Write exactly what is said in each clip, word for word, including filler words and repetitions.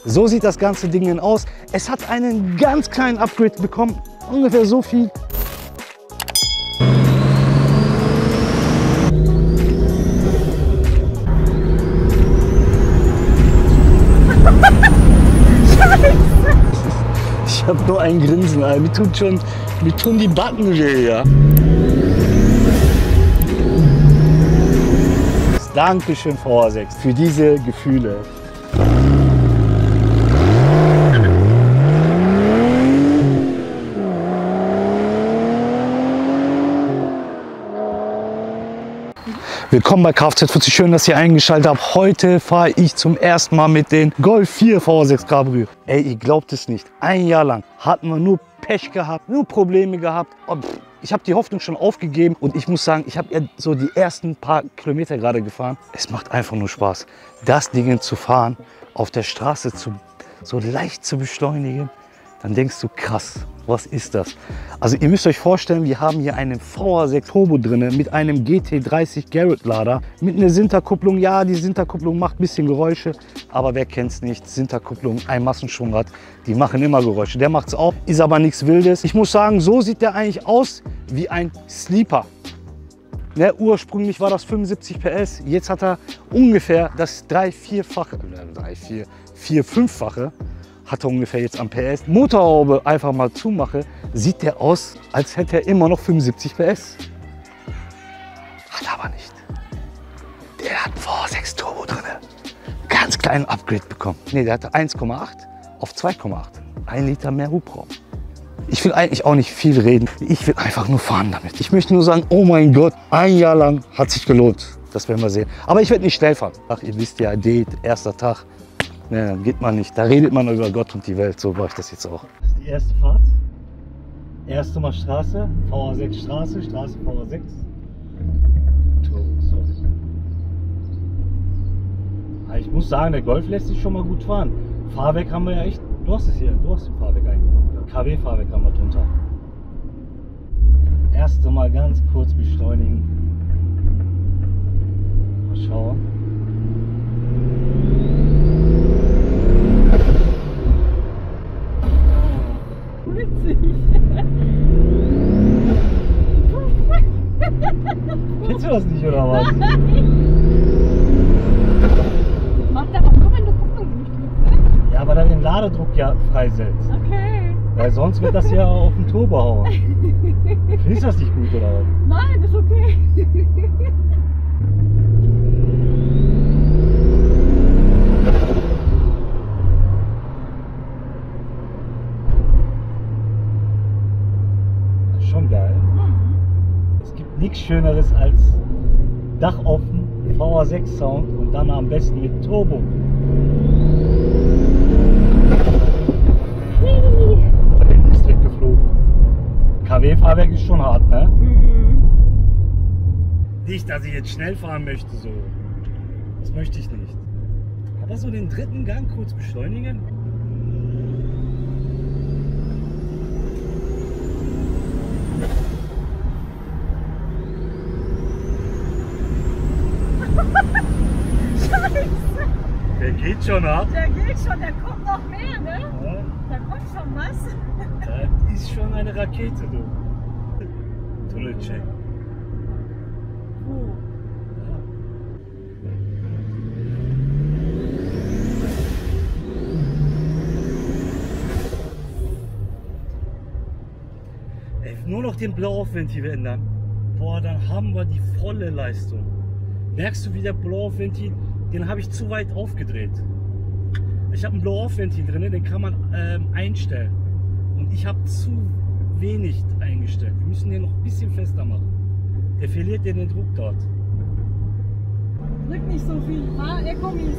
So sieht das ganze Ding aus. Es hat einen ganz kleinen Upgrade bekommen, ungefähr so viel. Ich habe nur ein Grinsen, Alter. Mir tut schon, mir tun die Backen weh, ja. Dankeschön, V H sechs, für diese Gefühle. Willkommen bei Kfz vierzig, schön, dass ihr eingeschaltet habt. Heute fahre ich zum ersten Mal mit den Golf vier V H sechs Cabrio. Ey, ihr glaubt es nicht, ein Jahr lang hatten wir nur Pech gehabt, nur Probleme gehabt. Und ich habe die Hoffnung schon aufgegeben und ich muss sagen, ich habe ja so die ersten paar Kilometer gerade gefahren. Es macht einfach nur Spaß, das Ding zu fahren, auf der Straße zu, so leicht zu beschleunigen. Dann denkst du, krass, was ist das? Also ihr müsst euch vorstellen, wir haben hier einen V H sechs Turbo drin mit einem G T dreißig Garrett Lader, mit einer Sinterkupplung. Ja, die Sinterkupplung macht ein bisschen Geräusche, aber wer kennt es nicht? Sinterkupplung, ein Massenschwungrad, die machen immer Geräusche. Der macht es auch, ist aber nichts Wildes. Ich muss sagen, so sieht der eigentlich aus wie ein Sleeper. Ne, ursprünglich war das fünfundsiebzig P S, jetzt hat er ungefähr das drei-, vierfache, äh, drei-, vier-, vier-, fünffache. Hat er ungefähr jetzt am P S. Motorhaube einfach mal zumache, sieht der aus, als hätte er immer noch fünfundsiebzig P S. Hat aber nicht. Der hat V H sechs Turbo drin. Ganz kleinen Upgrade bekommen. Ne, der hatte eins Komma acht auf zwei Komma acht. Ein Liter mehr Hubraum. Ich will eigentlich auch nicht viel reden. Ich will einfach nur fahren damit. Ich möchte nur sagen, oh mein Gott, ein Jahr lang hat sich gelohnt. Das werden wir sehen. Aber ich werde nicht schnell fahren. Ach, ihr wisst ja, Date, erster Tag. Ne, dann geht man nicht. Da redet man über Gott und die Welt. So war ich das jetzt auch. Das ist die erste Fahrt. Erste Mal Straße. V H sechs Straße. Straße V H sechs. Ich muss sagen, der Golf lässt sich schon mal gut fahren. Fahrwerk haben wir ja echt. Du hast es hier. Du hast den Fahrwerk eingebaut. K W-Fahrwerk haben wir drunter. Erste Mal ganz kurz beschleunigen. Mal schauen. Kennst du das nicht, oder was? Macht aber nur, wenn du Kupplung durchdrückst, ne? Ja, weil er den Ladedruck ja freisetzt. Okay. Weil sonst wird das ja auf den Turbo hauen. Findest du das nicht gut, oder was? Nein, ist okay. Schon geil. Es gibt nichts Schöneres als Dach offen, V H sechs Sound und dann am besten mit Turbo. Der ist weggeflogen. K W-Fahrwerk ist schon hart, ne? Mhm. Nicht, dass ich jetzt schnell fahren möchte, so. Das möchte ich nicht. Aber so den dritten Gang kurz beschleunigen. Der geht schon ab. Der geht schon, der kommt noch mehr, ne? Ja. Da kommt schon was. Das ist schon eine Rakete, du. Tunnelcheck. Wo? Ja. Ey, nur noch den Blow-Off-Ventil ändern. Boah, dann haben wir die volle Leistung. Merkst du, wie der Blow-Off-Ventil, den habe ich zu weit aufgedreht. Ich habe ein Blow-Off-Ventil drin, den kann man ähm, einstellen. Und ich habe zu wenig eingestellt. Wir müssen den noch ein bisschen fester machen. Der verliert ja den Druck dort. Drück nicht so viel, fahr ecomäßig.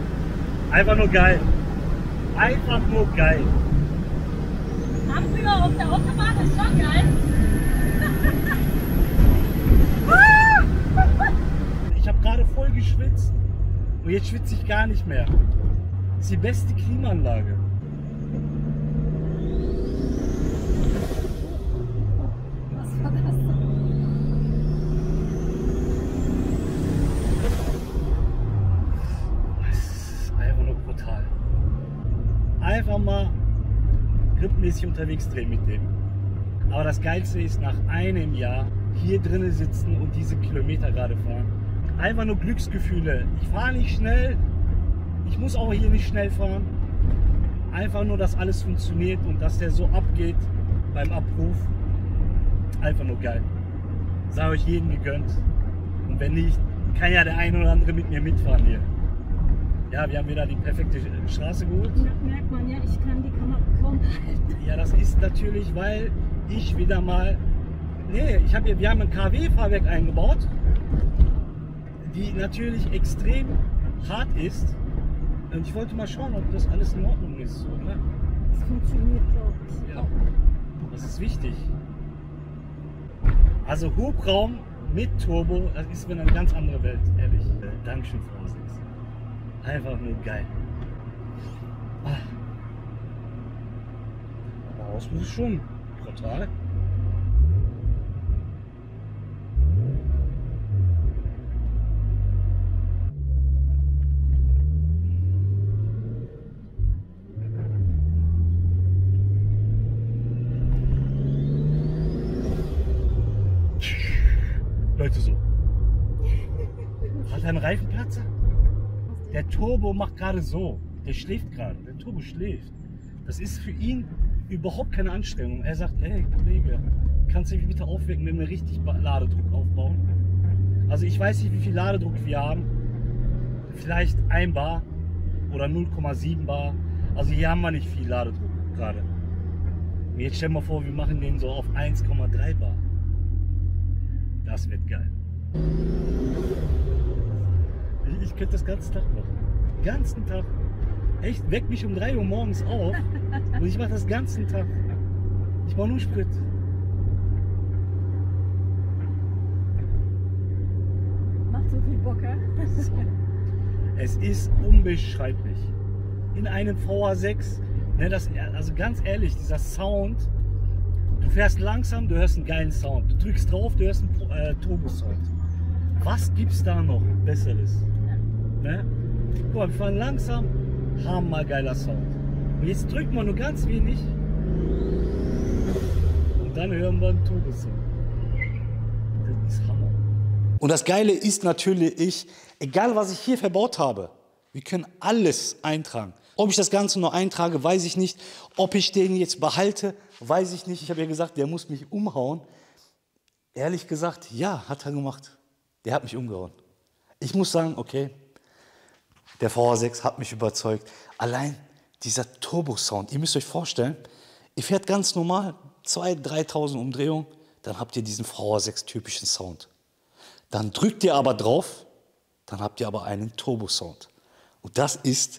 Einfach nur geil. Einfach nur geil. Haben wir auf auf der Autobahn ist schon geil. Ich habe gerade voll geschwitzt und jetzt schwitze ich gar nicht mehr. Das ist die beste Klimaanlage. Was war das? Das ist einfach nur brutal. Einfach mal gripmäßig unterwegs drehen mit dem. Aber das Geilste ist, nach einem Jahr hier drinnen sitzen und diese Kilometer gerade fahren. Einfach nur Glücksgefühle. Ich fahre nicht schnell. Ich muss auch hier nicht schnell fahren. Einfach nur, dass alles funktioniert und dass der so abgeht beim Abruf. Einfach nur geil. Sei euch jeden gegönnt. Und wenn nicht, kann ja der eine oder andere mit mir mitfahren hier. Ja, wir haben wieder die perfekte Straße geholt. Da merkt man ja, ich kann die Kamera kaum halten. Ja, das ist natürlich, weil ich wieder mal... Nee, ich hab hier, wir haben ein K W-Fahrwerk eingebaut, die natürlich extrem hart ist. Und ich wollte mal schauen, ob das alles in Ordnung ist. So, ne? Das funktioniert, glaube ich. Ja, das ist wichtig. Also Hubraum mit Turbo, das ist mir eine ganz andere Welt, ehrlich. Äh, Dankeschön, Frau Six. Einfach nur geil. Ah. Aber Ausflug ist schon brutal. Leute, so. Hat er einen Reifenplatzer? Der Turbo macht gerade so. Der schläft gerade. Der Turbo schläft. Das ist für ihn überhaupt keine Anstrengung. Er sagt, ey Kollege, kannst du mich bitte aufwecken, wenn wir richtig Ladedruck aufbauen? Also ich weiß nicht, wie viel Ladedruck wir haben. Vielleicht ein Bar oder null Komma sieben Bar. Also hier haben wir nicht viel Ladedruck gerade. Und jetzt stellen wir vor, wir machen den so auf eins Komma drei Bar. Das wird geil. Ich, ich könnte das ganze Tag machen. Den ganzen Tag. Echt, weck mich um drei Uhr morgens auf und ich mache das ganzen Tag. Ich mache nur Sprit. Macht so viel Bock, ja? Es ist unbeschreiblich. In einem V A sechs, ne, das, also ganz ehrlich, dieser Sound, du fährst langsam, du hörst einen geilen Sound. Du drückst drauf, du hörst einen äh, Turbo-Sound. Was gibt's da noch Besseres? Ne? Guck mal, wir fahren langsam, haben mal geiler Sound. Und jetzt drücken wir nur ganz wenig und dann hören wir einen Turbo-Sound. Das ist Hammer. Und das Geile ist natürlich, egal was ich hier verbaut habe, wir können alles eintragen. Ob ich das Ganze nur eintrage, weiß ich nicht. Ob ich den jetzt behalte, weiß ich nicht. Ich habe ja gesagt, der muss mich umhauen. Ehrlich gesagt, ja, hat er gemacht. Der hat mich umgehauen. Ich muss sagen, okay, der V A sechs hat mich überzeugt. Allein dieser Turbo-Sound, ihr müsst euch vorstellen, ihr fährt ganz normal zweitausend, dreitausend Umdrehungen, dann habt ihr diesen V A sechs-typischen Sound. Dann drückt ihr aber drauf, dann habt ihr aber einen Turbo-Sound. Und das ist...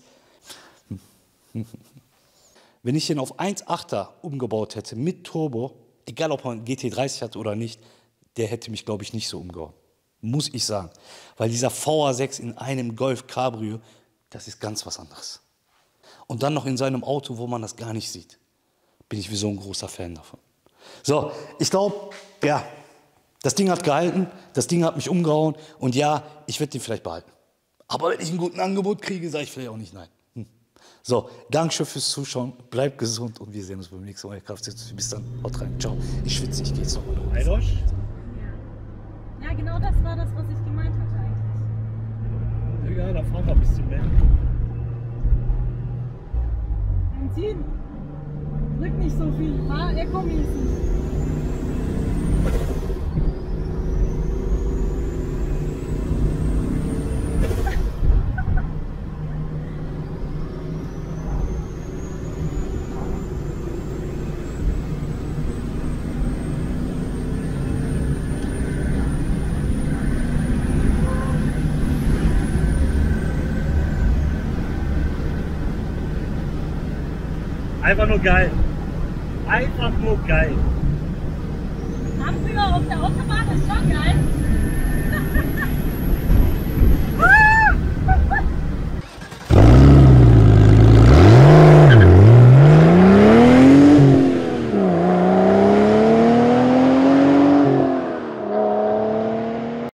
Wenn ich den auf eins Komma achter umgebaut hätte mit Turbo, egal ob man G T dreißig hat oder nicht, der hätte mich, glaube ich, nicht so umgehauen. Muss ich sagen. Weil dieser V A sechs in einem Golf Cabrio, das ist ganz was anderes. Und dann noch in seinem Auto, wo man das gar nicht sieht. Bin ich wie so ein großer Fan davon. So, ich glaube, ja, das Ding hat gehalten, das Ding hat mich umgehauen und ja, ich werde den vielleicht behalten. Aber wenn ich ein gutes Angebot kriege, sage ich vielleicht auch nicht nein. So, Dankeschön fürs Zuschauen, bleibt gesund und wir sehen uns beim nächsten Mal. Bis dann, haut rein, ciao. Ich schwitze, ich gehe jetzt nochmal nach Hause. Ja. Ja, genau das war das, was ich gemeint hatte eigentlich. Ja, da fahren wir ein bisschen mehr. Benzin, drück nicht so viel, fahr eco-mäßig. Einfach nur geil. Einfach nur geil. Abführer auf der Autobahn ist schon geil.